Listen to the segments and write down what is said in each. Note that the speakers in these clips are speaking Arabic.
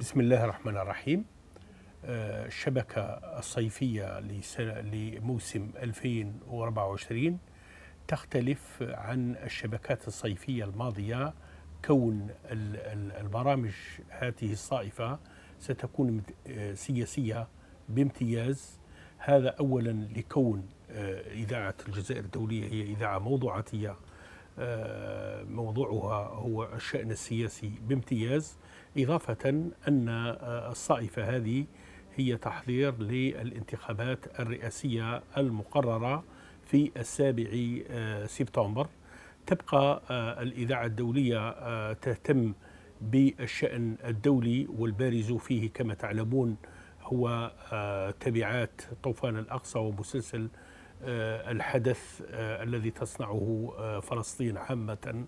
بسم الله الرحمن الرحيم. الشبكة الصيفية لموسم 2024 تختلف عن الشبكات الصيفية الماضية، كون البرامج هذه الصائفة ستكون سياسية بامتياز. هذا أولا لكون إذاعة الجزائر الدولية هي إذاعة موضوعاتية، موضوعها هو الشأن السياسي بامتياز، إضافة أن الصائفة هذه هي تحضير للانتخابات الرئاسية المقررة في 7 سبتمبر. تبقى الإذاعة الدولية تهتم بالشأن الدولي، والبارز فيه كما تعلمون هو تبعات طوفان الأقصى ومسلسل الحدث الذي تصنعه فلسطين عامة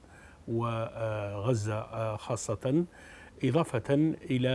وغزة خاصة، إضافة إلى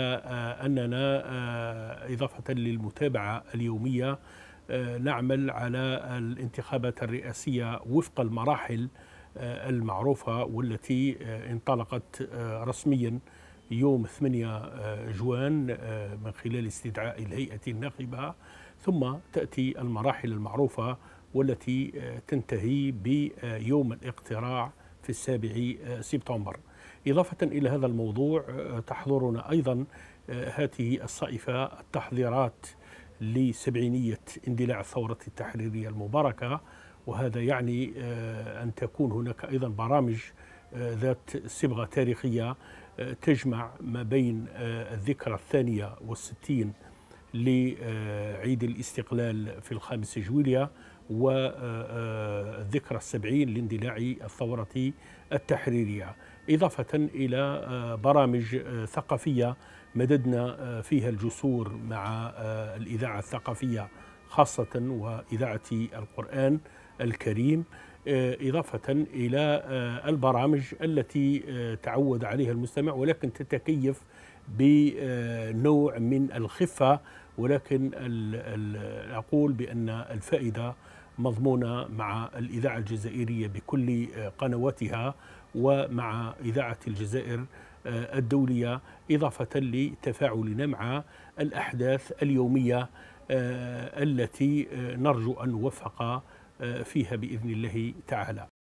أننا إضافة للمتابعة اليومية نعمل على الانتخابات الرئاسية وفق المراحل المعروفة، والتي انطلقت رسميا يوم 8 جوان من خلال استدعاء الهيئة الناخبة، ثم تأتي المراحل المعروفة والتي تنتهي بيوم الاقتراع في 7 سبتمبر. إضافة إلى هذا الموضوع تحضرنا أيضا هذه الصائفة التحضيرات لسبعينية اندلاع الثورة التحريرية المباركة، وهذا يعني أن تكون هناك أيضا برامج ذات صبغة تاريخية تجمع ما بين الذكرى 62 لعيد الاستقلال في 5 جويلية والذكرى 70 لاندلاع الثورة التحريرية، إضافة إلى برامج ثقافية مددنا فيها الجسور مع الإذاعة الثقافية خاصة وإذاعة القرآن الكريم، إضافة إلى البرامج التي تعود عليها المستمع ولكن تتكيف بنوع من الخفة، ولكن أقول بأن الفائدة مضمونة مع الإذاعة الجزائرية بكل قنواتها ومع إذاعة الجزائر الدولية، إضافة لتفاعلنا مع الأحداث اليومية التي نرجو أن نوفق فيها بإذن الله تعالى.